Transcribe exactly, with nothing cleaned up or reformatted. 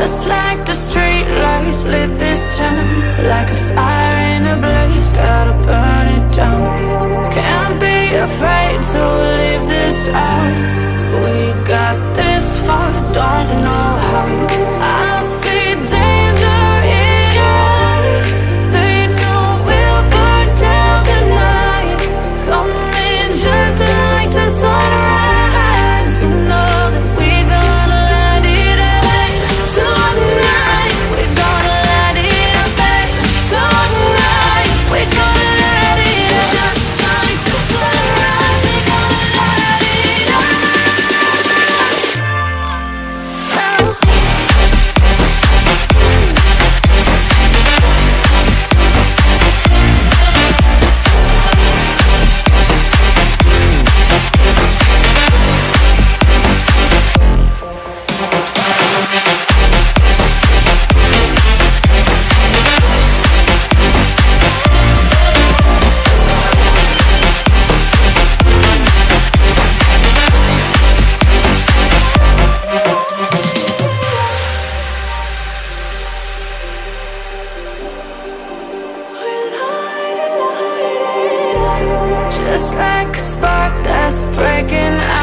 Just like the street lights lit this town, like a fire in a blaze, gotta burn it down. Can't be afraid to leave this out. We got this far, don't know how. I see danger in your eyes. They know we'll burn down the night. Coming just like the sunrise. You know that we gonna let it out. Tonight we gonna let it out, babe. Tonight we gonna let it out. Just like the sunrise, we gonna let it out. Just like a spark that's breaking out.